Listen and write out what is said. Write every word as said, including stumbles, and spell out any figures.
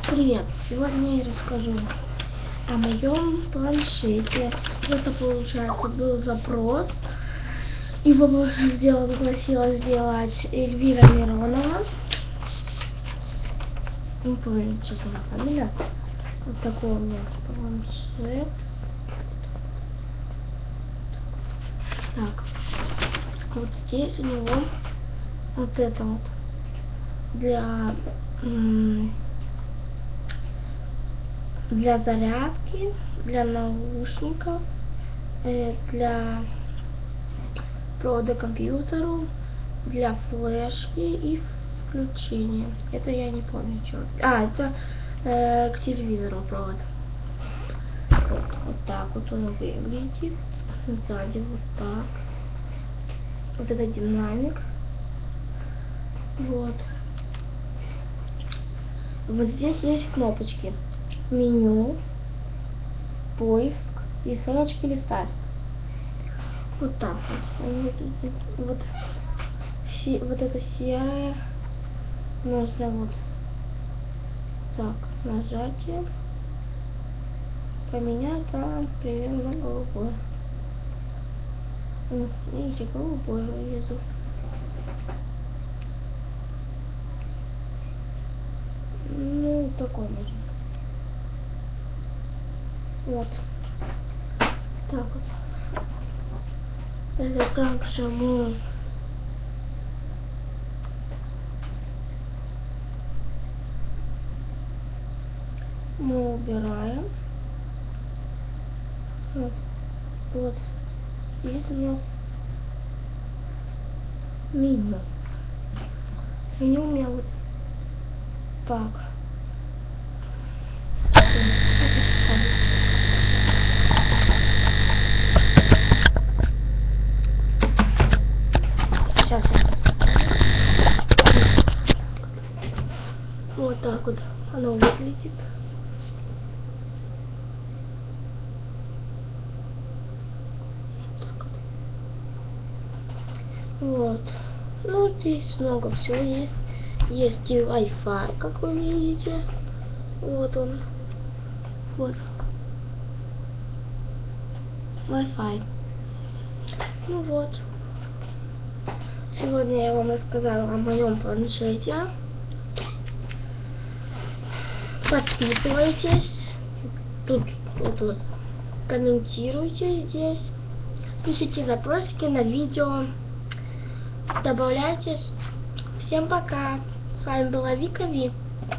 Привет! Сегодня я расскажу о моем планшете. Это, получается, был запрос. Его сделала, попросила сделать Эльвира Миронова. Не помню, честно, фамилия. Вот такой у меня планшет. Так. Вот здесь у него вот это вот для для зарядки, для наушников, э, для провода к компьютеру, для флешки и включения. Это я не помню, что. А, это э, к телевизору провод. Вот, вот так вот он выглядит. Сзади вот так. Вот это динамик. Вот. Вот здесь есть кнопочки. Меню, поиск и ссылочки листать. Вот так вот. Вот, вот, си, вот это серое. Можно вот так нажатие. Поменять, а, примерно голубое. Видите, голубое вывезу. Ну, такой можно. Вот. Так вот. Это также мы мы убираем. Вот. Вот. Здесь у нас меню. Меню у меня вот так. Сейчас я это поставлю. Вот так вот оно выглядит. Так вот. Вот. Ну, здесь много всего есть. Есть и Wi-Fi, как вы видите. Вот он. Вот. Wi-Fi. Ну вот. Сегодня я вам рассказала о моем планшете. Подписывайтесь. Тут вот, вот. Комментируйте здесь. Пишите запросики на видео. Добавляйтесь. Всем пока. С вами была Вика Ви.